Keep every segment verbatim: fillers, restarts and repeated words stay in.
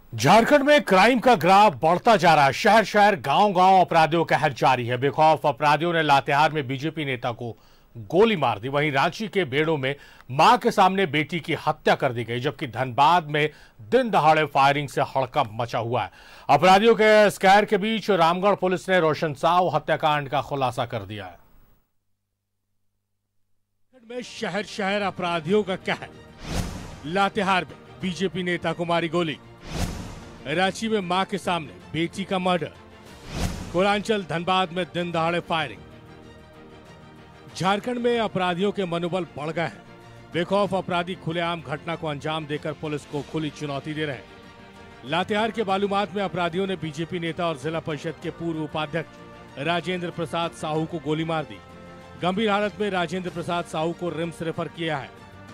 झारखंड में क्राइम का ग्राफ बढ़ता जा रहा है। शहर शहर गांव गांव अपराधियों का कहर जारी है। बेखौफ अपराधियों ने लातेहार में बीजेपी नेता को गोली मार दी। वहीं रांची के बेड़ो में मां के सामने बेटी की हत्या कर दी गई, जबकि धनबाद में दिन दहाड़े फायरिंग से हड़कंप मचा हुआ है। अपराधियों के स्कैर के बीच रामगढ़ पुलिस ने रोशन साव हत्याकांड का खुलासा कर दिया है। में शहर शहर अपराधियों का कहर। लातेहार में बीजेपी नेता को मारी गोली। रांची में मां के सामने बेटी का मर्डर। पूर्वांचल धनबाद में दिन दहाड़े फायरिंग। झारखंड में अपराधियों के मनोबल बढ़ गए हैं। बेखौफ अपराधी खुलेआम घटना को अंजाम देकर पुलिस को खुली चुनौती दे रहे हैं। लातेहार के बालूमाथ में अपराधियों ने बीजेपी नेता और जिला परिषद के पूर्व उपाध्यक्ष राजेंद्र प्रसाद साहू को गोली मार दी। गंभीर हालत में राजेंद्र प्रसाद साहू को रिम्स रेफर किया है।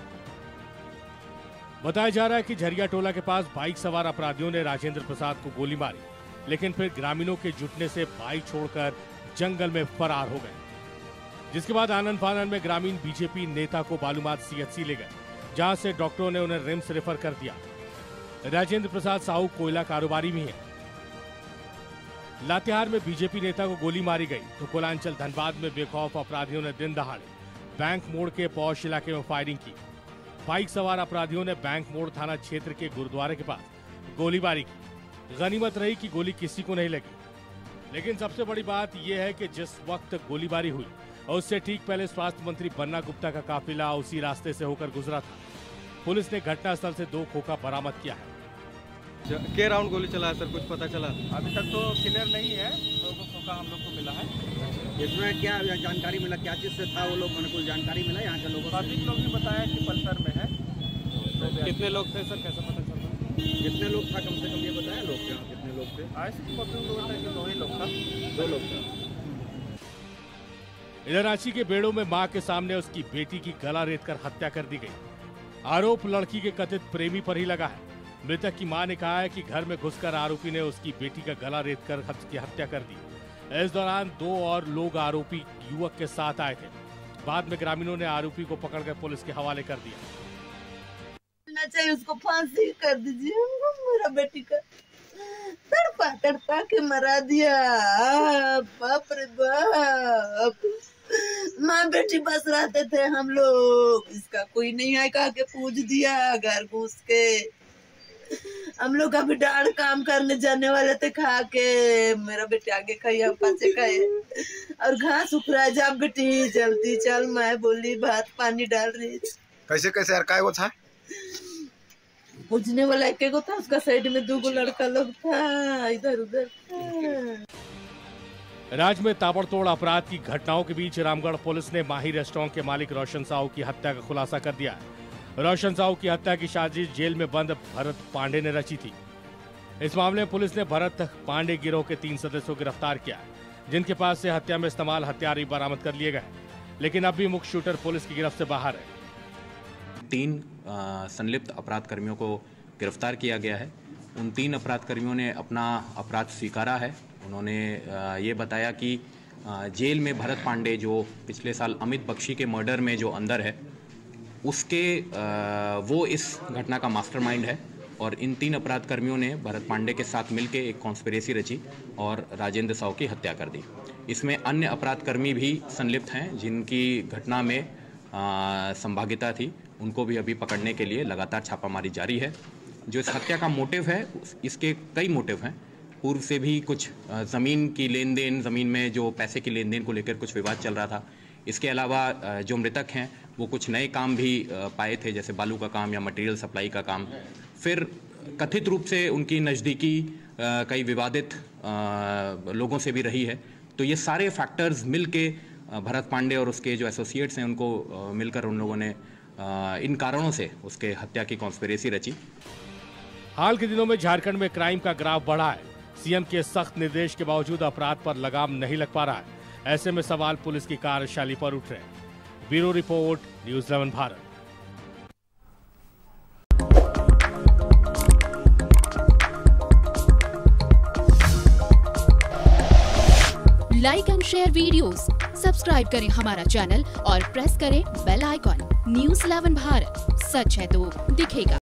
बताया जा रहा है कि झरिया टोला के पास बाइक सवार अपराधियों ने राजेंद्र प्रसाद को गोली मारी, लेकिन फिर ग्रामीणों के जुटने से बाइक छोड़कर जंगल में फरार हो गए। जिसके बाद आनंद फानन में ग्रामीण बीजेपी नेता को बालूमाथ सीएचसी ले गए, जहां से डॉक्टरों ने उन्हें रिम्स रेफर कर दिया। राजेंद्र प्रसाद साहू कोयला कारोबारी भी हैं। लातेहार में बीजेपी नेता को गोली मारी गई तो कोलांचल धनबाद में बेखौफ अपराधियों ने दिन दहाड़े बैंक मोड़ के पौष इलाके में फायरिंग की। बाइक सवार अपराधियों ने बैंक मोड़ थाना क्षेत्र के गुरुद्वारे के पास गोलीबारी की। गनीमत रही कि गोली किसी को नहीं लगी, लेकिन सबसे बड़ी बात यह है कि जिस वक्त गोलीबारी हुई और उससे ठीक पहले स्वास्थ्य मंत्री बन्ना गुप्ता का काफिला उसी रास्ते से होकर गुजरा था। पुलिस ने घटनास्थल से दो खोखा बरामद किया है। के राउंड गोली चला है सर, कुछ पता चला? अभी तक तो क्लियर नहीं है, दो खोखा हम लोग को मिला है। इसमें क्या जानकारी मिला, क्या चीज से था वो लोग, मैंने कुछ जानकारी मिला यहाँ के लोगों से? लोग ने बताया कि पल्सर में है। तो कितने लोग थे सर, कैसा पता चल रहा? कितने लोग था, कम से कम ये बताया लोग क्या कितने लोग थे? दो ही लोग था। दो लोग था। इधर रांची के बेड़ो में मां के सामने उसकी बेटी की गला रेतकर हत्या कर दी गई। आरोप लड़की के कथित प्रेमी पर ही लगा है। मृतक की मां ने कहा है कि घर में घुसकर आरोपी ने उसकी बेटी का गला रेतकर उसकी हत्या कर दी। इस दौरान दो और लोग आरोपी युवक के साथ आए थे। बाद में ग्रामीणों ने आरोपी को पकड़कर पुलिस के हवाले कर दिया। चाहिए उसको फांसी कर दीजिए, मेरा बेटी का तड़पा तड़पा के मरा दिया। बाप रे बाप, माँ बेटी बस रहते थे हम लोग, इसका कोई नहीं है कहा के पूछ दिया। घर घुस के हम लोग अभी डाल काम करने जाने वाले थे, खा के मेरा बेटी आगे खाई हम पाछे खाए और घास उखड़ा जा बेटी जल्दी चल। मैं बोली भात पानी डाल रही। कैसे कैसे यार वो था पूछने वाला एक था, उसका साइड में दो लड़का लोग था, इधर उधर था। राज्य में ताबड़तोड़ अपराध की घटनाओं के बीच रामगढ़ पुलिस ने माही रेस्टोरेंट के मालिक रोशन साहू की हत्या का खुलासा कर दिया है। रोशन साहू की हत्या की साजिश जेल में बंद भरत पांडे ने रची थी। इस मामले में पुलिस ने भरत पांडे गिरोह के तीन सदस्यों को गिरफ्तार किया, जिनके पास से हत्या में इस्तेमाल हथियार भी बरामद कर लिए गए, लेकिन अब भी मुख्य शूटर पुलिस की गिरफ्त से बाहर है। तीन संलिप्त अपराध कर्मियों को गिरफ्तार किया गया है। उन तीन अपराध कर्मियों ने अपना अपराध स्वीकारा है। उन्होंने ये बताया कि जेल में भरत पांडे जो पिछले साल अमित बख्शी के मर्डर में जो अंदर है, उसके वो इस घटना का मास्टरमाइंड है और इन तीन अपराध कर्मियों ने भरत पांडे के साथ मिलकर एक कॉन्स्पिरेसी रची और राजेंद्र साहू की हत्या कर दी। इसमें अन्य अपराध कर्मी भी संलिप्त हैं, जिनकी घटना में संभागिता थी। उनको भी अभी पकड़ने के लिए लगातार छापामारी जारी है। जो इस हत्या का मोटिव है, इसके कई मोटिव हैं। पूर्व से भी कुछ ज़मीन की लेन देन, ज़मीन में जो पैसे की लेन देन को लेकर कुछ विवाद चल रहा था। इसके अलावा जो मृतक हैं वो कुछ नए काम भी पाए थे, जैसे बालू का काम या मटेरियल सप्लाई का काम। फिर कथित रूप से उनकी नज़दीकी कई विवादित लोगों से भी रही है। तो ये सारे फैक्टर्स मिल के भरत पांडे और उसके जो एसोसिएट्स हैं, उनको मिलकर उन लोगों ने इन कारणों से उसके हत्या की कॉन्स्पिरेसी रची। हाल के दिनों में झारखंड में क्राइम का ग्राफ बढ़ा है। सीएम के सख्त निर्देश के बावजूद अपराध पर लगाम नहीं लग पा रहा है। ऐसे में सवाल पुलिस की कार्यशैली पर उठ रहे हैं। Bureau report, news eleven Bharat. Like and share videos, subscribe करें हमारा चैनल और प्रेस करें bell icon. News eleven Bharat, सच है तो दिखेगा।